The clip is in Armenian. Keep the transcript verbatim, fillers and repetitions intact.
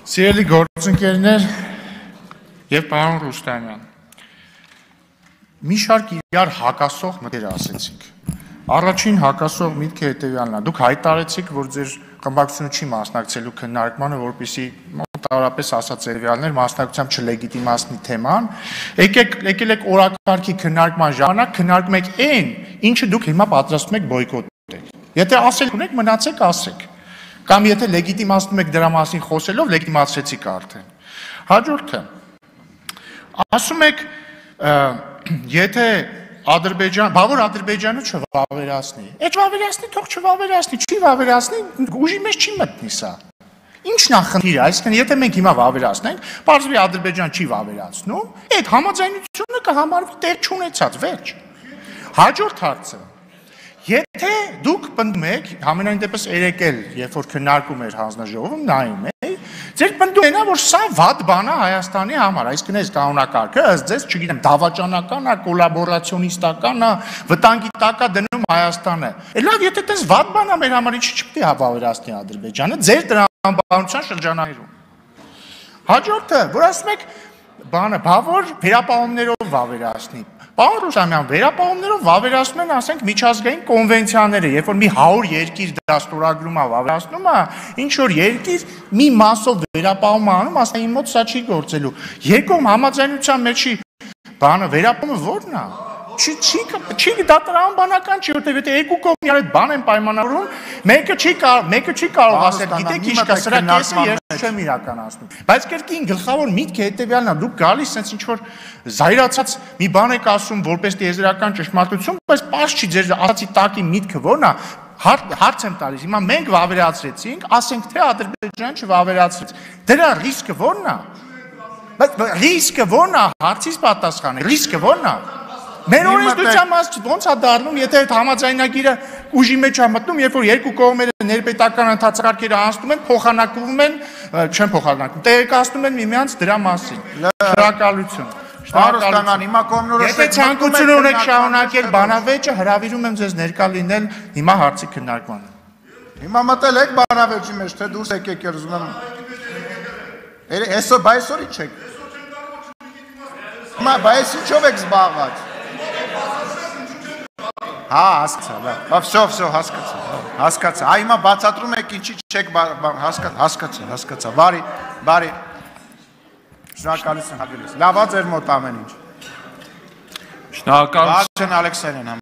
Սիրելի գործընկերներ եւ պարոն Ռուստամյան, մի շարք իրար հակասող մտքեր ասեցիք։ Առաջին հակասող միտքը հետեւյալն է. դուք հայտարարեցիք, որ ձեր խմբակցությունը չի մասնակցելու քննարկմանը, որպեսզի մոտավորապես ասած երևյալներ մասնակցությամբ չլեգիտիմացնի թեման։ Եկեք, եկել եք օրակարգի քննարկման ժամանակ քննարկում եք այն, ինչը դուք հիմա պատրաստում եք բոյկոտել։ Եթե ասել ունեք, մնացեք ասեք։ Կամ եթե լեգիտիմացնում եք դրա մասին խոսելով, լեգիտիմացրեցիք արդեն։ Հաջորդը, ասում եք, եթե Ադրբեջան, բա որ Ադրբեջանը չվավերացնի։ Այդ վավերացնի, թող չվավերացնի, չի վավերացնի, ուժի մեջ չի մտնի սա։ Ինչն է խնդիրը, այսինքն եթե մենք հիմա վավերացնենք, պարզվի Ադրբեջան չի վավերացնում, այդ համաձայնությունը կհամարվի տեղ չունեցած, վերջ։ Հաջորդ հարցը, եթե դուք պնդում եք, համենայն դեպս երեկ էլ, երբ որ քննարկում էր հանձնաժողովում, նայում էի, ձեր պնդումն է, որ սա վատ բան է Հայաստանի համար, այսինքն այս կանոնակարգը, ըստ ձեզ, չգիտեմ, դավաճանական է, կոլաբորացիոնիստական է, վտանգի տակ է դնում Հայաստանը։ Լավ, եթե դες վատ բան է մեր համար, ինչի չպետք է վավերացնի Ադրբեջանը, ձեր տրամաբանության շրջանակներում։ Հաջորդը, որ ասում եք, բանը, բա որ վերապահումներով վավերացնի։ Պարոն Ռուստամյան, վերապահումներով վավերացնում են, ասենք, միջազգային կոնվենցիաները, երբ որ մի հարյուր երկիր դա ստորագրում է, վավերացնում է, ինչ որ երկիր մի մասով վերապահում է անում, ասենք, իմ մոտ սա չի գործելու։ Երկում համաձայնության մեջի բանը վերապահումը ո՞րն է։ Չի, չի, չի դա տրամաբանական չի, որտեղ եթե երկու կողմի այդ բան են պայմանավորում, մեկը չի կարող, մեկը չի կարող ասել, գիտեք ինչ կա, սրա կեսը ես չեմ իրականացնում։ Բայց կրկին գլխավոր միտքը հետեւյալն է, դուք գալիս sense ինչ որ զայրացած մի բան եք ասում որպես տիեզերական ճշմարտություն, բայց պարզ չի ձեր ասացի տակի միտքը ո՞րն է։ Հարց եմ տալիս, հիմա մենք վավերացրեցինք, ասենք թե Ադրբեջանը չվավերացրեց։ Դրա ռիսկը ո՞րն է։ Բայց ռիսկը ո՞րն է, հարցից պատասխանը, ռիսկը ո՞րն է։ Մեր օրենսդրության մասը ոնց է դառնում, եթե այդ համաձայնագիրը ուժի մեջ է մտնում, երբ որ երկու կողմերը ներպետական ընթացակարգերը անցնում են, փոխանակվում են, չեն փոխանակվում, տեղեկացնում են միմյանց դրա մասին։ Շնորհակալություն։ Շնորհակալություն։ Հիմա կողմնորոշ Եթե ցանկություն ունեք շարունակել բանավեճը, հրավիրում եմ ձեզ ներկա լինել հիմա հարցի քննարկմանը։ Հիմա մտել եք բանավեճի մեջ, թե դուրս եկեք երզում եմ։ Այսօր բայսօր ի՞նչ եք։ Հիմա բայս ինչով եք զբաղված։ Հա, հասկացա, լավ։ Всё, всё, հասկացա։ Հասկացա։ Այ հիմա բացատրում եք ինչի չեք հասկացա, հասկացա, հասկացա։ Բարի, բարի։ Շնորհակալություն հարգելիս։ Լավա ձեր մոտ ամեն ինչ։ Շնորհակալություն Ալեքսեյն